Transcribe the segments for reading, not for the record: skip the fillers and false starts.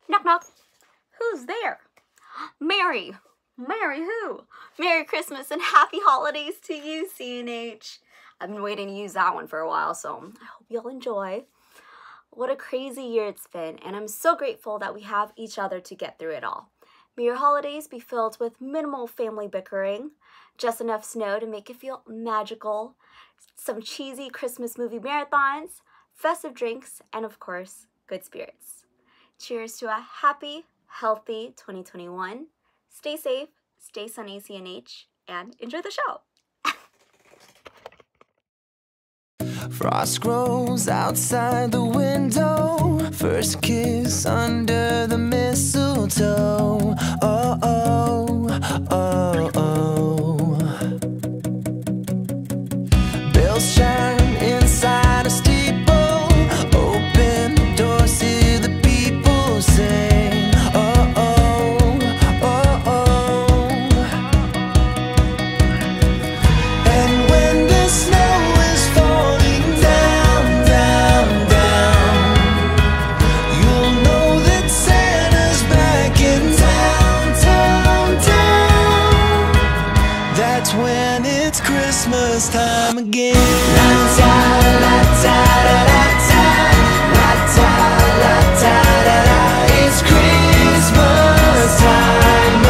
Knock, knock. Who's there? Mary. Mary who? Merry Christmas and happy holidays to you, CNH. I've been waiting to use that one for a while, so I hope you'll enjoy. What a crazy year it's been, and I'm so grateful that we have each other to get through it all. May your holidays be filled with minimal family bickering, just enough snow to make it feel magical, some cheesy Christmas movie marathons, festive drinks, and of course, good spirits. Cheers to a happy, healthy 2021. Stay safe, stay sunny, CNH, and enjoy the show. Frost grows outside the window. First kiss under the mistletoe. Oh, oh, oh, oh. Bells chime inside a steeple. Open the door, see the people sing. Oh, oh, oh, oh. And when the snow is falling down, down, down, you'll know that Santa's back in town, town, town. That's when it's Christmas time again. It's Christmas time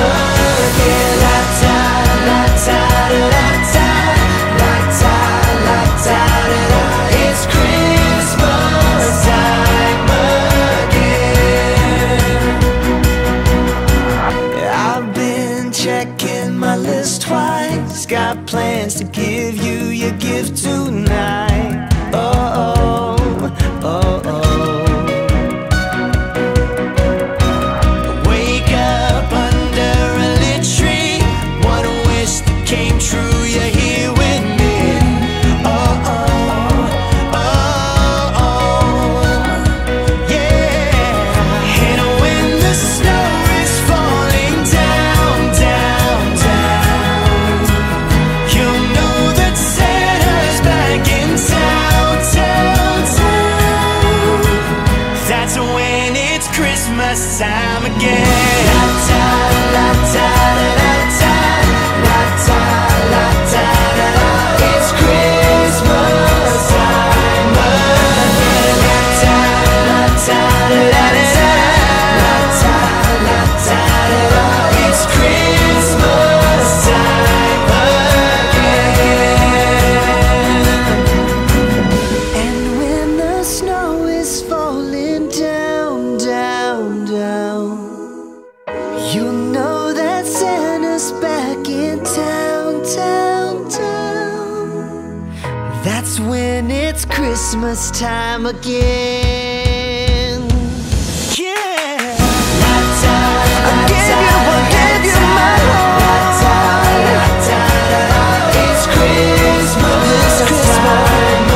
again. It's Christmas time again. I've been checking my list twice. Got plans to give you your gift tonight. Oh, oh, oh, oh. Wake up under a lit tree. One wish that came true. You're here with me. Oh, oh, oh, oh, yeah. And when the snow is falling down, down, down, you'll know that Santa's back in town, town, town. That's when it's Christmas time again. It's Christmas time again. It's Christmas time again. And when the snow is falling down, down, down, you'll know that Santa's back in town, town, town. That's when it's Christmas time again. Yeah. I'll give you my heart. It's Christmas time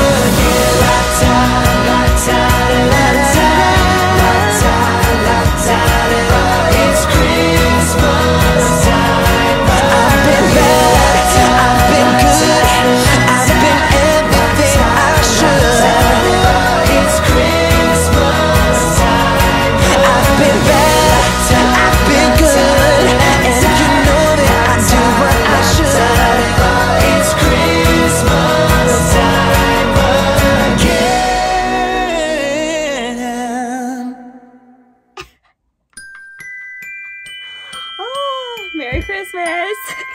again. It's Christmas time. I've been bad, I've been good, I've been everything I should. It's Christmas time. I've been bad, I've been good, and you know that I do what I should. It's Christmas time again. Oh, Merry Christmas.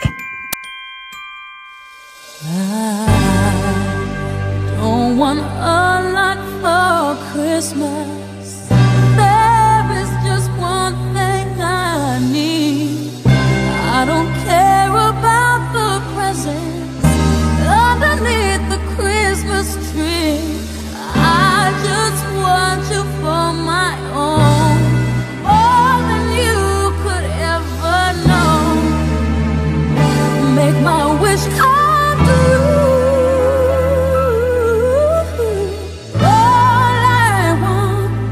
I don't want a lot for Christmas. There is just one thing I need. I don't care about the presents underneath the Christmas tree. I just want you for my own, more than you could ever know. Make my wish come true. All I want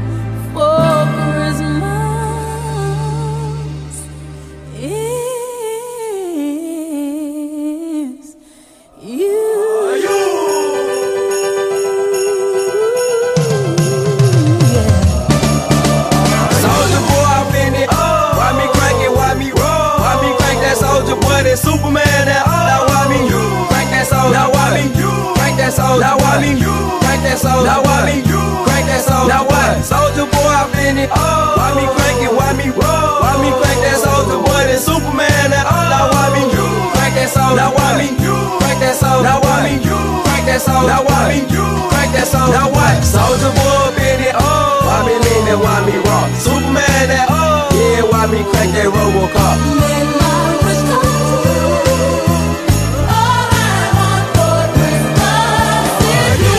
soldier? Now why me? Crank that soldier. Now what? Soldier boy, I been it. Why me crank it? Why me roll? Why me crank that soldier boy? That Superman. Now why me? Crank that soldier. Now why me? Crank that soldier. Now why me? Crank that soldier. Now why me? Crank that soldier. Now what? Soldier boy, been it. Why me lean and why me rock? Superman that. Yeah, why me crank that Robocop? Let my wish come true. All I want for Christmas is you.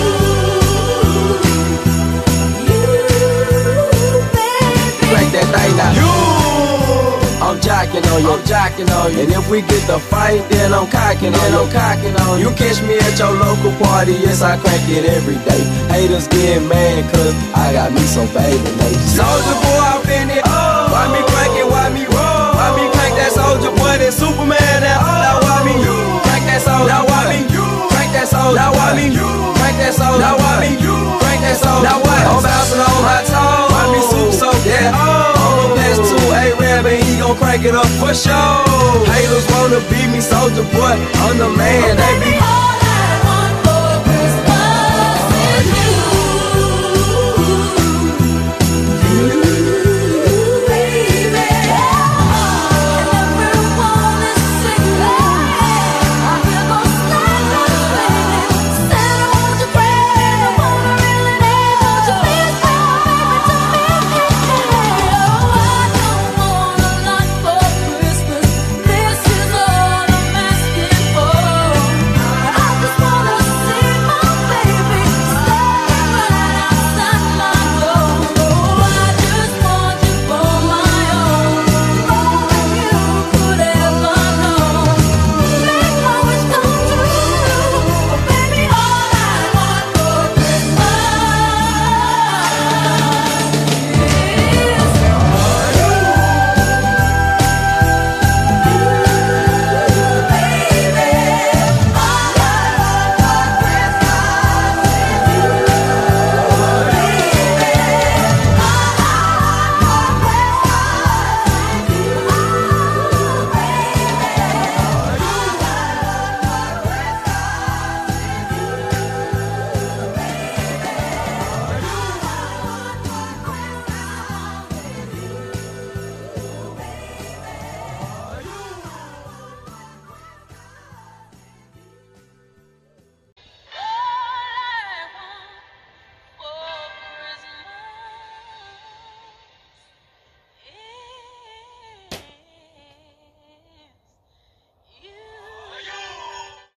You, baby. Crank that thing now. I'm jocking on you, I'm jocking on you. And if we get the fight, then I'm cocking on you, I'm cocking on you. You catch me at your local party, yes, I crank it every day. Haters get mad, cause I got me some baby ladies. Soldier boy, I been it. Why me crank it, why me roll? Why me crank that soldier boy, that Superman that? Now why me crank that soldier? Now why me crank that soldier? Now why me crank that soldier? Now why me crank that soldier? Now what? I'm bouncing on my toes. Why me soup so that? I'm a +2 A-Rab and he gon' crank it up for sure. Haters wanna beat me, soldier boy, I'm the man. They be